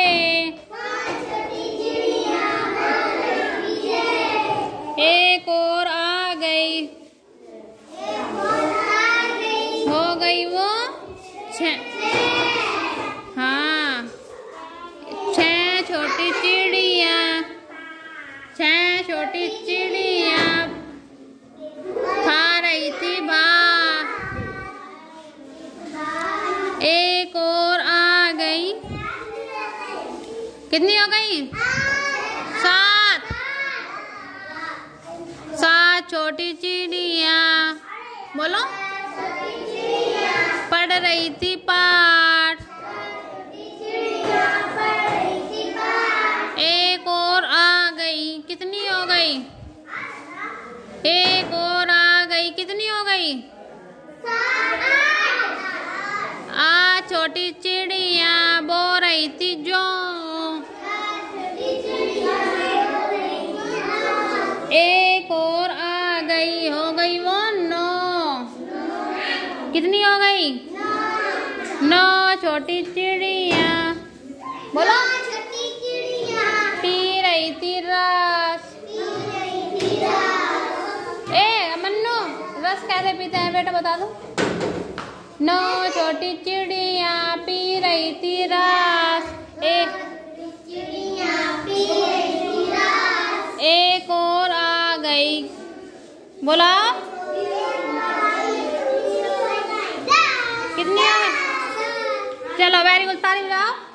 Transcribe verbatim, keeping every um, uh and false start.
एक और आ गई, हो गई वो छह। हाँ, छह छोटी चिड़िया, छह छोटी चिड़िया खा रही थी भात। एक और आ गई, कितनी हो गई? सात। सात छोटी चिड़िया, बोलो, पढ़ रही थी पाठ। एक और आ गई, कितनी हो गई? एक और आ गई, कितनी हो गई? आ छोटी चिड़िया बो रही थी जो। एक और आ गई, हो गई वो नौ। कितनी हो गई? नौ छोटी चिड़िया, बोलो, पी रही थी रस। ए मन्नू, रस कैसे पीते हैं बेटा, बता दो। नौ छोटी चिड़िया पी रही थी रस। एक एक और आ गई, बोला, कितनी? चलो वेरी गुड, ताली बजाओ।